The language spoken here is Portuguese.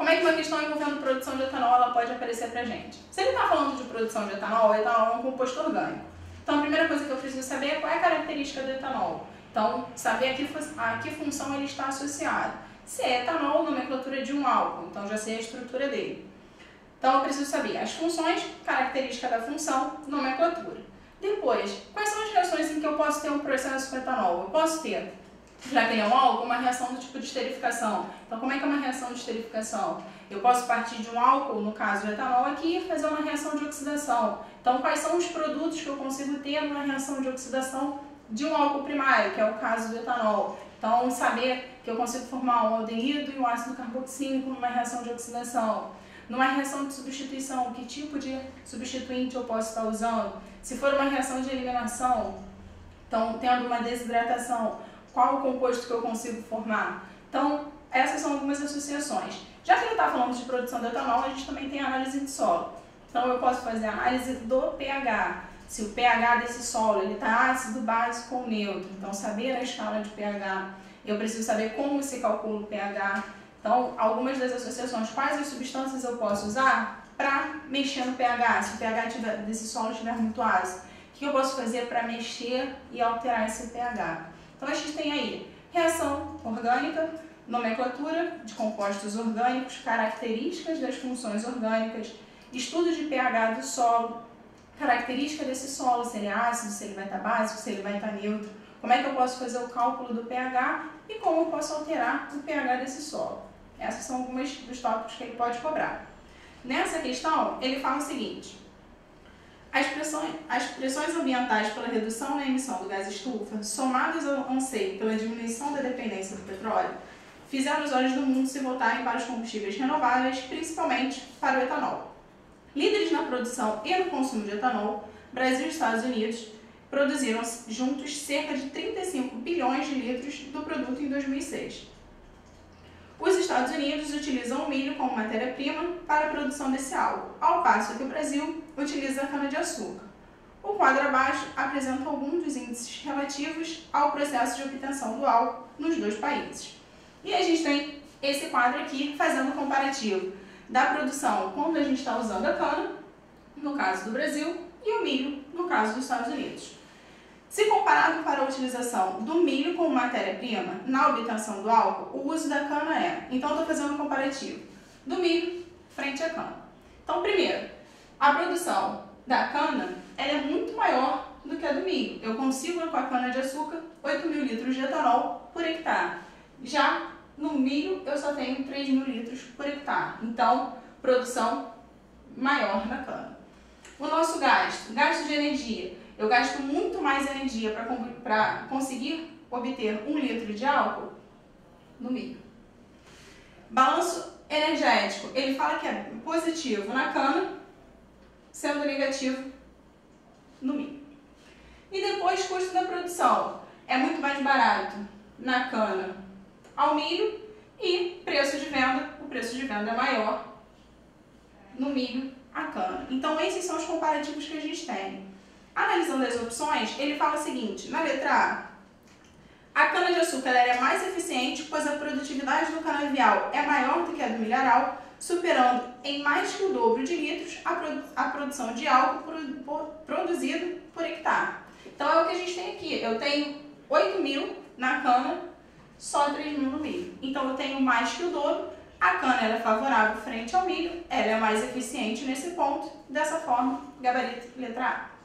como é que uma questão envolvendo produção de etanol ela pode aparecer para a gente? Se ele está falando de produção de etanol, o etanol é um composto orgânico. Então, a primeira coisa que eu preciso saber é qual é a característica do etanol. Então, saber a que função ele está associado. Se é etanol, nomenclatura de um álcool, então já sei a estrutura dele. Então, eu preciso saber as funções, característica da função, nomenclatura. Depois, quais são as reações em que eu posso ter um processo com etanol? Eu posso ter, já que ele é um álcool, uma reação do tipo de esterificação. Então, como é que é uma reação de esterificação? Eu posso partir de um álcool, no caso do etanol aqui, e fazer uma reação de oxidação. Então, quais são os produtos que eu consigo ter numa reação de oxidação de um álcool primário, que é o caso do etanol? Então, saber que eu consigo formar um aldeído e um ácido carboxílico numa reação de oxidação. Numa reação de substituição, que tipo de substituinte eu posso estar usando? Se for uma reação de eliminação, então, tendo uma desidratação, qual o composto que eu consigo formar? Então, essas são algumas associações. Já que ele está falando de produção de etanol, a gente também tem a análise de solo. Então, eu posso fazer a análise do pH. Se o pH desse solo está ácido, básico ou neutro. Então, saber a escala de pH. Eu preciso saber como se calcula o pH. Então, algumas das associações, quais as substâncias eu posso usar para mexer no pH? Se o pH desse solo estiver muito ácido, o que eu posso fazer para mexer e alterar esse pH? Então, a gente tem aí reação orgânica, nomenclatura de compostos orgânicos, características das funções orgânicas, estudo de pH do solo, característica desse solo, se ele é ácido, se ele vai estar básico, se ele vai estar neutro, como é que eu posso fazer o cálculo do pH e como eu posso alterar o pH desse solo. Essas são algumas dos tópicos que ele pode cobrar. Nessa questão, ele fala o seguinte: as pressões ambientais pela redução na emissão do gás estufa, somadas ao anseio pela diminuição da dependência do petróleo, fizeram os olhos do mundo se voltarem para os combustíveis renováveis, principalmente para o etanol. Líderes na produção e no consumo de etanol, Brasil e Estados Unidos produziram juntos cerca de 35 bilhões de litros do produto em 2006. Os Estados Unidos utilizam o milho como matéria-prima para a produção desse álcool, ao passo que o Brasil utiliza a cana-de-açúcar. O quadro abaixo apresenta alguns dos índices relativos ao processo de obtenção do álcool nos dois países. E a gente tem esse quadro aqui fazendo o comparativo da produção quando a gente está usando a cana, no caso do Brasil, e o milho, no caso dos Estados Unidos. Se comparado para a utilização do milho como matéria-prima na obtenção do álcool, o uso da cana é. Então, estou fazendo um comparativo do milho frente à cana. Então, primeiro, a produção da cana ela é muito maior do que a do milho. Eu consigo, com a cana-de-açúcar, 8.000 litros de etanol por hectare. Já no milho, eu só tenho 3.000 litros por hectare. Então, produção maior na cana. O nosso gasto de energia. Eu gasto muito mais energia para conseguir obter 1 litro de álcool no milho. Balanço energético. Ele fala que é positivo na cana, sendo negativo no milho. E depois, custo da produção. É muito mais barato na cana ao milho e preço de venda. O preço de venda é maior no milho à cana. Então, esses são os comparativos que a gente tem. Analisando as opções, ele fala o seguinte: na letra A cana-de-açúcar é mais eficiente, pois a produtividade do canavial é maior do que a do milharal, superando em mais que o dobro de litros a produção de álcool produzido por hectare. Então, é o que a gente tem aqui. Eu tenho 8.000 na cana, só 3.000 no milho. Então, eu tenho mais que o dobro. A cana ela é favorável frente ao milho, ela é mais eficiente nesse ponto. Dessa forma, gabarito letra A.